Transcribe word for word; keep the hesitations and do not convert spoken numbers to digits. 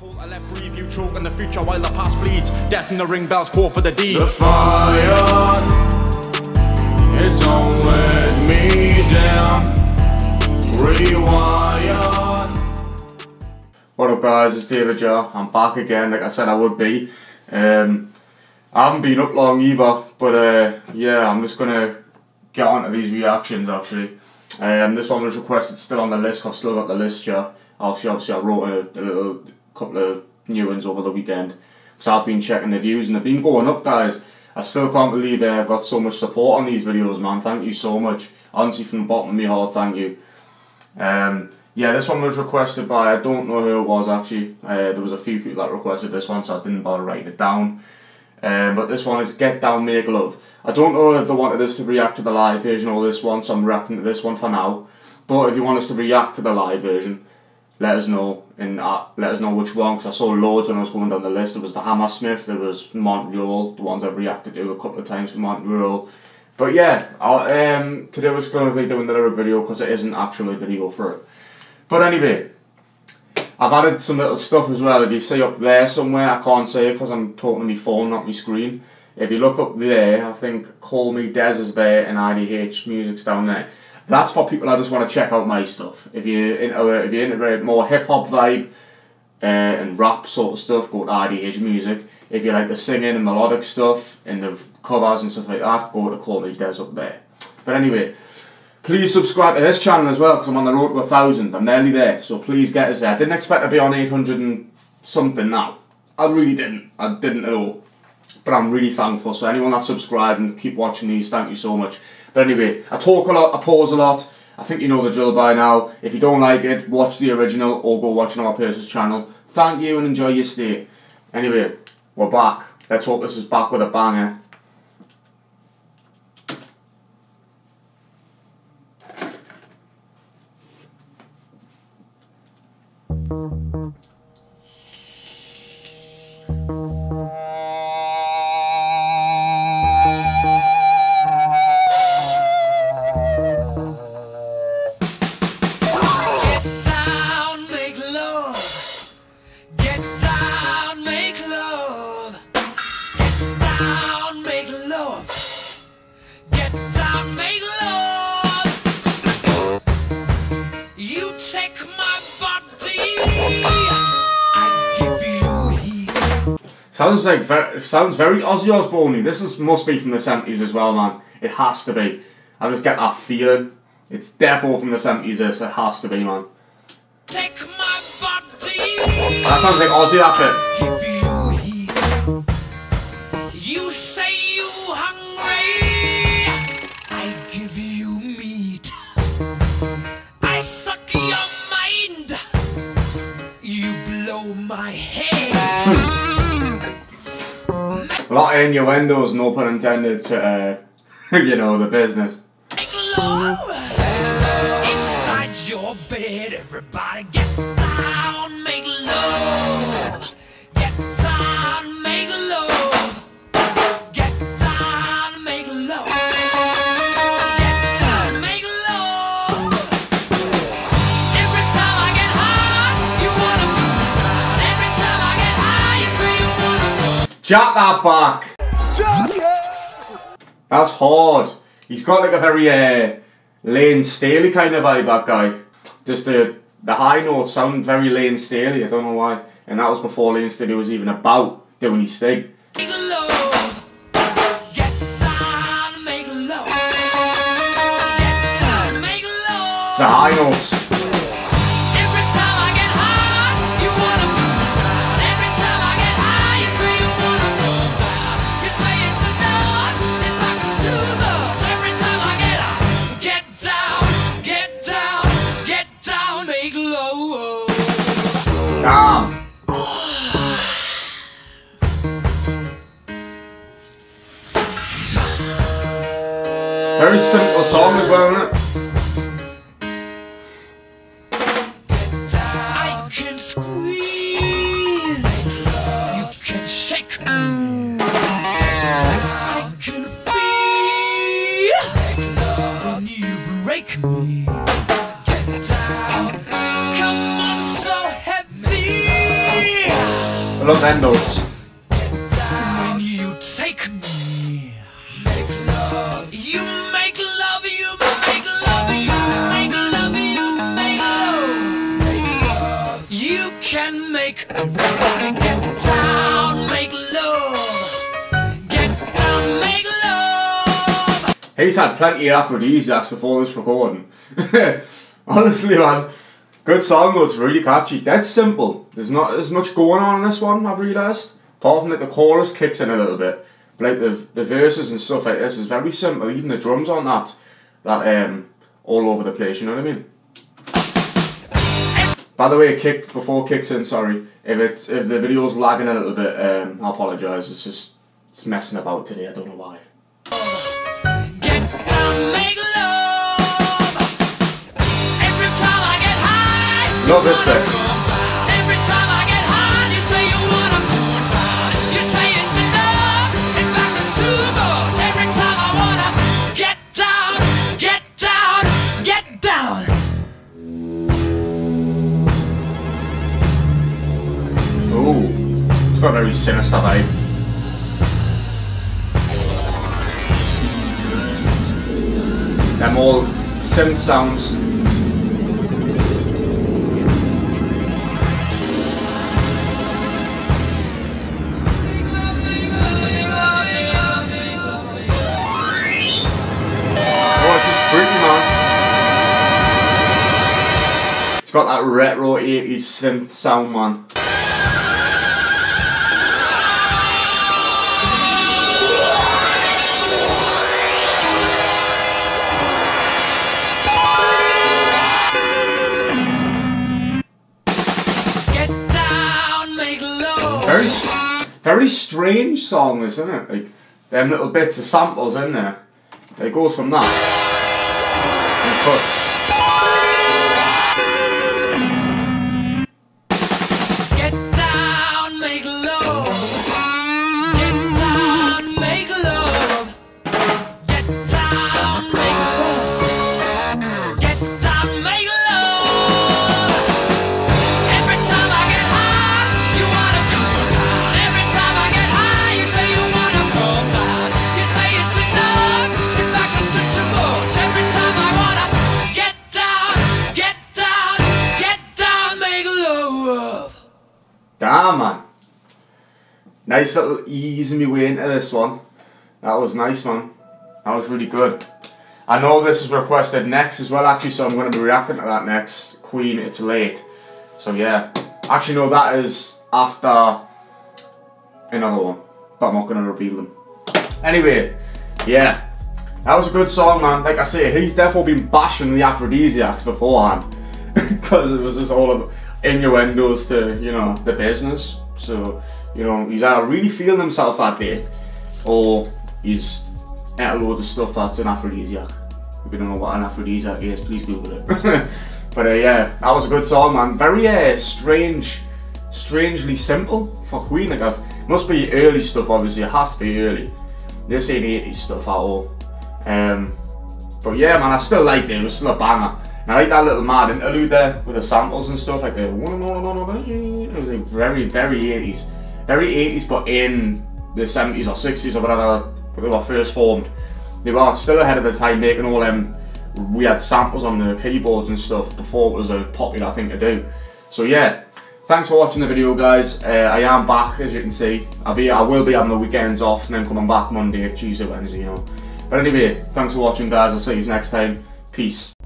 hole, I let breathe, you choke in the future while the past bleeds. Death in the ring bells call for the deed. The fire, it don't let me down. Rewired. What up guys, it's David Jar. I'm back again like I said I would be. Um, I haven't been up long either, but uh, yeah, I'm just gonna get on to these reactions actually. Um, this one was requested, still on the list. I've still got the list here. Actually, obviously I wrote a, a little couple of new ones over the weekend, because I've been checking the views and they've been going up, guys. I still can't believe uh, I've got so much support on these videos, man. Thank you so much. Honestly, from the bottom of my heart, thank you. Um, yeah, this one was requested by, I don't know who it was actually. Uh, there was a few people that requested this one, so I didn't bother writing it down. Um, but this one is Get Down, Make Love. I don't know if they wanted us to react to the live version or this one, so I'm reacting to this one for now. But if you want us to react to the live version, let us know, and uh, let us know which one, because I saw loads when I was going down the list. There was the Hammersmith, there was Montreal, the ones I've reacted to a couple of times from Montreal. But yeah, I'll, um, today we're just going to be doing another video because it isn't actually a video for it. But anyway, I've added some little stuff as well. If you see up there somewhere, I can't say it because I'm talking to my phone, not my screen. If you look up there, I think Call Me Des is there and I D H Music's down there. That's for people that just want to check out my stuff. If you're into, if you're into more hip hop vibe uh, and rap sort of stuff, go to I D H Music. If you like the singing and melodic stuff and the covers and stuff like that, go to Call Me Des up there. But anyway, please subscribe to this channel as well, because I'm on the road to a thousand. I'm nearly there, so please get us there. I didn't expect to be on eight hundred and something now. I really didn't. I didn't at all. But I'm really thankful. So anyone that's subscribed and keep watching these, thank you so much. But anyway, I talk a lot, I pause a lot. I think you know the drill by now. If you don't like it, watch the original or go watch another person's channel. Thank you and enjoy your stay. Anyway, we're back. Let's hope this is back with a banger. Sounds like very, sounds very Ozzy Osbourne-y. This is, must be from the seventies as well, man. It has to be. I just get that feeling. It's definitely from the seventies. This it has to be, man. Take my body. That sounds like Ozzy. That bit. You say you hungry, I give you meat. I suck your mind, you blow my head. A lot of innuendos, no pun intended, to, uh, you know, the business. Inside your bed, everybody get down, make love. Get down, make love. Get down, make love. Get down, make love. Every time I get high, you wanna move. Every time I get high, you say you wanna move. Jack that back. That's hard. He's got like a very uh, Lane Staley kind of vibe, that guy. Just the the high notes sound very Lane Staley, I don't know why. And that was before Lane Staley was even about doing his thing. Make love. Get down, make love. Get down, make love. It's the high notes. Every time I get high, you wanna move. Every time I get high, you say you wanna move. You say it's enough, it's like it's too much. Every time I get high, get down, get down, get down, make love. Damn. Very simple song as well, isn't it? I can squeeze, you can shake me. I can feel when you break me. Get down, come on, so heavy. I love them notes. When you take me, make love. You make love, you make love, you make love, you make love. You can make everybody get down, make love. Get down, make love. He's had plenty of aphrodisiacs before this recording. Honestly, man. Good song though, it's really catchy. Dead simple. There's not as much going on in this one, I've realised. Apart from like the chorus kicks in a little bit. But like the the verses and stuff like this is very simple. Even the drums on that, that um all over the place, you know what I mean? By the way, kick before it kicks in, sorry. If it if the video's lagging a little bit, um I apologise. It's just it's messing about today, I don't know why. Get down, make love. Every time I get high, Love this bit. every time I get high, you say you wanna cool down. You say it's enough, in fact it's too much. Every time I wanna get down, get down, get down. Ooh, it's got a very sinister vibe. Them all synth sounds. Oh, it's just freaky, man. It's got that retro eighties synth sound, man. Very, very strange song, this, isn't it? Like them little bits of samples in there. It goes from that and cuts. Get down, make love. Get down, make love. Get down, make love. Get down, make love. Every time I get high, you wanna cool down. Every time I get high, you say you wanna calm down. You say it's enough, in fact it's too much. Every time I wanna get down, get down, get down, make love. Damn, man. Nice little easing me way into this one. That was nice, man. That was really good. I know this is requested next as well, actually, so I'm going to be reacting to that next. Queen, It's Late. So yeah. Actually, no, that is after another one. But I'm not going to reveal them. Anyway, yeah. That was a good song, man. Like I say, he's definitely been bashing the aphrodisiacs beforehand. Because it was just all of innuendos to, you know, the business. So, you know, he's either really feeling himself that day, or he's at a load of stuff that's an aphrodisiac. If you don't know what an aphrodisiac is, please Google it. But uh, yeah, that was a good song, man. Very uh, strange, strangely simple for Queen. Like, I've, must be early stuff, obviously. It has to be early. This ain't eighties stuff at all. Um, but yeah, man, I still liked it. It was still a banger. And I like that little mad interlude there with the samples and stuff, like the it was like very, very eighties. Very eighties, but in the seventies or sixties or whatever they were first formed. They were still ahead of the time, making all them weird samples on the keyboards and stuff before it was a popular thing to do. So yeah, thanks for watching the video, guys. Uh, I am back, as you can see. I'll be, I will be having the weekends off and then coming back Monday, Tuesday, Wednesday, you know. But anyway, thanks for watching, guys. I'll see you next time. Peace.